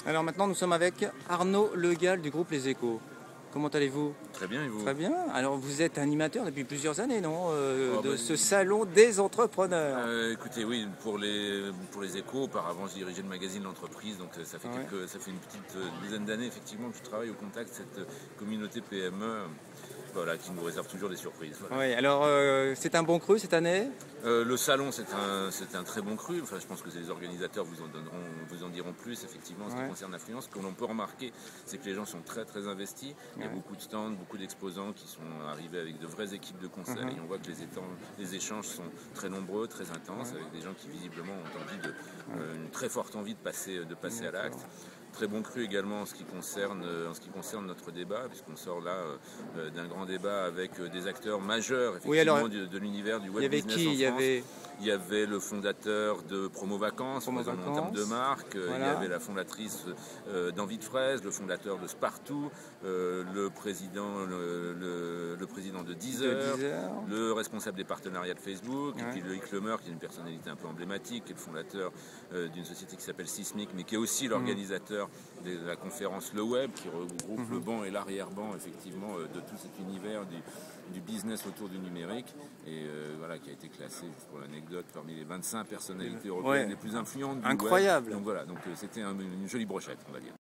Alors maintenant, nous sommes avec Arnaud Legal du groupe Les Échos. Comment allez-vous? Très bien, et vous? Très bien. Alors vous êtes animateur depuis plusieurs années, non, de Bah, ce salon des entrepreneurs. écoutez, oui, pour les Échos, auparavant je dirigeais le magazine L'Entreprise, donc Ouais. ça fait une petite dizaine d'années effectivement que je travaille au contact de cette communauté PME, voilà, qui nous réserve toujours des surprises. Voilà. Oui, alors c'est un bon cru cette année? Le salon, c'est un très bon cru. Enfin, je pense que les organisateurs vous en diront plus, effectivement, en ce qui Ouais. concerne l'affluence. Ce que l'on peut remarquer, c'est que les gens sont très très investis. Il y a Ouais. beaucoup de stands, beaucoup d'exposants qui sont arrivés avec de vraies équipes de conseil. Et on voit que les échanges sont très nombreux, très intenses, avec des gens qui visiblement ont une très forte envie de passer à l'acte. Très bon cru également en ce qui concerne notre débat, puisqu'on sort là d'un grand débat avec des acteurs majeurs effectivement Oui, alors, de l'univers du il y web avait business qui? en Il y France. avait Il y avait le fondateur de Promo Vacances, Promo présent en termes de Vacances. marque. Il y Voilà. avait la fondatrice d'Envie de Fraise, le fondateur de Spartoo, le président de Deezer, le responsable des partenariats de Facebook, et puis Loïc Lemer, qui est une personnalité un peu emblématique, qui est le fondateur d'une société qui s'appelle Sismic, mais qui est aussi l'organisateur de la conférence Le Web, qui regroupe le banc et l'arrière-banc effectivement de tout cet univers du business autour du numérique, et voilà, qui a été classé, juste pour l'anecdote, parmi les 25 personnalités européennes les plus influentes du Incroyable. web. Donc voilà, c'était une jolie brochette, on va dire.